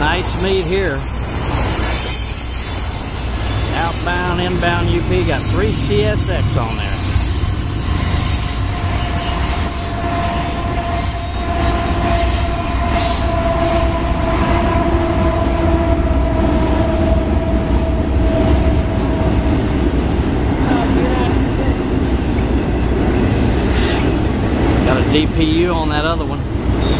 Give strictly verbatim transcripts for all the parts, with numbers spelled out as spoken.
nice meet here. Outbound, inbound U P, got three C S X on there. Got a D P U on that other one.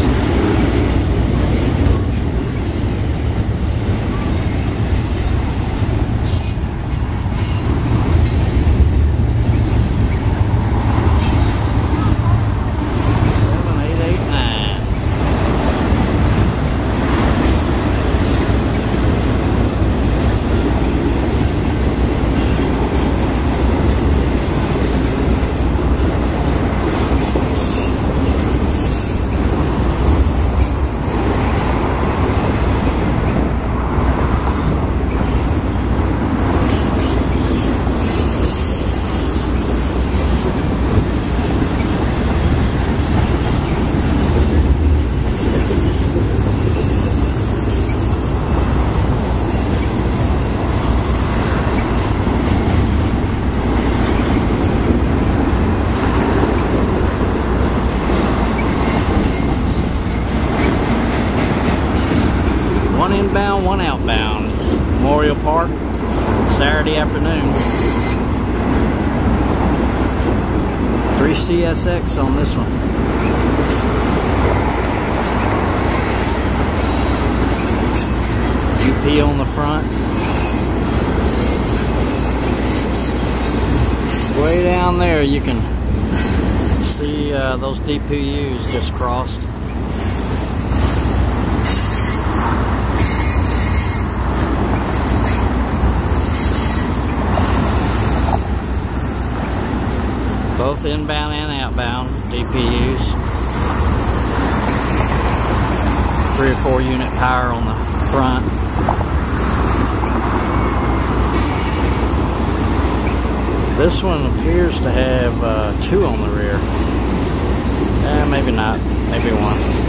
One inbound, one outbound. Memorial Park, Saturday afternoon. Three C S X on this one. U P on the front. Way down there you can see uh, those D P Us just crossed. Both inbound and outbound D P Us. Three or four unit power on the front. This one appears to have uh, two on the rear. Eh, maybe not. Maybe one.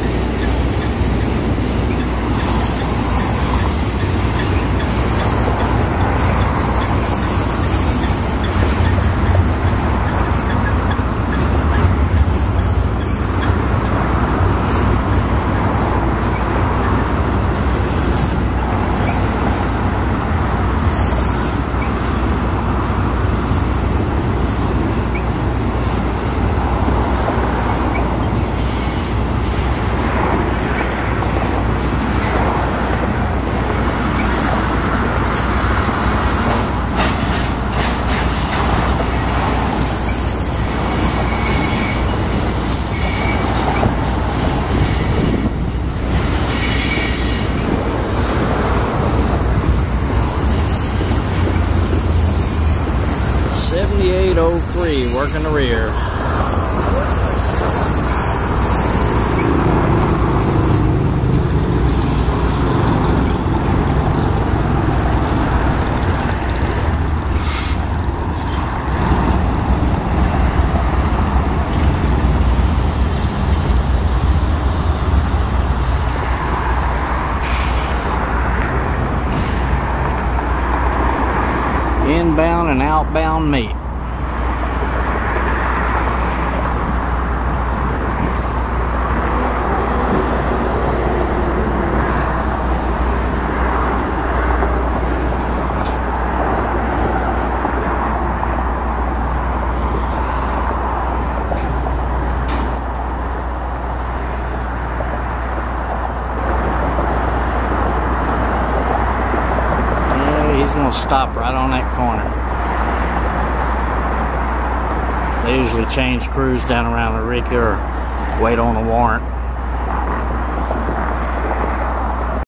seventy-eight oh three working the rear. Inbound and outbound meet. He's going to stop right on that corner. They usually change crews down around Eureka or wait on a warrant.